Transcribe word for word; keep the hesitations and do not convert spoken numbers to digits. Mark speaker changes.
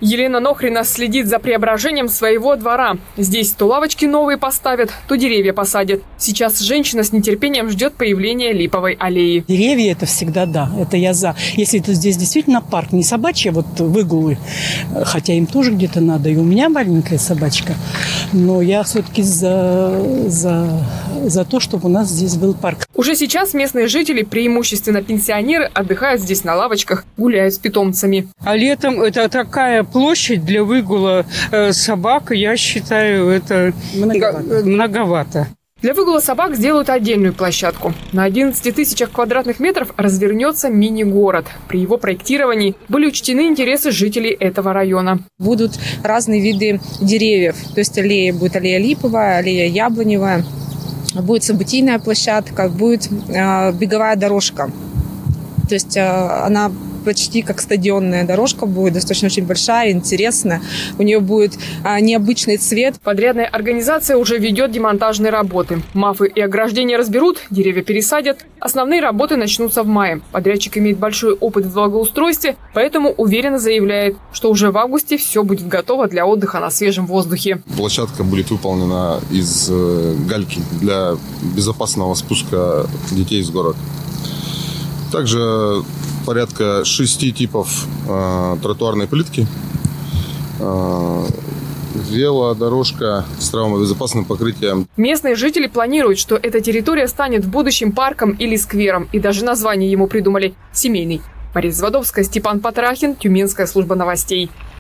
Speaker 1: Елена Нохрина следит за преображением своего двора. Здесь то лавочки новые поставят, то деревья посадят. Сейчас женщина с нетерпением ждет появления липовой аллеи.
Speaker 2: Деревья – это всегда да, это я за. Если это здесь действительно парк, не собачья вот выгулы, хотя им тоже где-то надо, и у меня маленькая собачка, но я все-таки за, за, за то, чтобы у нас здесь был парк.
Speaker 1: Уже сейчас местные жители, преимущественно пенсионеры, отдыхают здесь на лавочках, гуляют с питомцами.
Speaker 3: А летом это такая площадь для выгула э, собак, я считаю, это многовато. многовато.
Speaker 1: Для выгула собак сделают отдельную площадку. На одиннадцати тысячах квадратных метров развернется мини-город. При его проектировании были учтены интересы жителей этого района.
Speaker 4: Будут разные виды деревьев. То есть аллея будет аллея липовая, аллея яблоневая. Будет событийная площадка, будет э, беговая дорожка. То есть э, она почти как стадионная дорожка будет, достаточно очень большая, интересная. У нее будет а, необычный цвет.
Speaker 1: Подрядная организация уже ведет демонтажные работы. Мафы и ограждения разберут, деревья пересадят. Основные работы начнутся в мае. Подрядчик имеет большой опыт в благоустройстве, поэтому уверенно заявляет, что уже в августе все будет готово для отдыха на свежем воздухе.
Speaker 5: Площадка будет выполнена из э, гальки для безопасного спуска детей из города. Также порядка шести типов э, тротуарной плитки, э, велодорожка с травмобезопасным покрытием.
Speaker 1: Местные жители планируют, что эта территория станет в будущем парком или сквером, и даже название ему придумали – семейный. Мария Заводовская, Степан Патрахин, Тюменская служба новостей.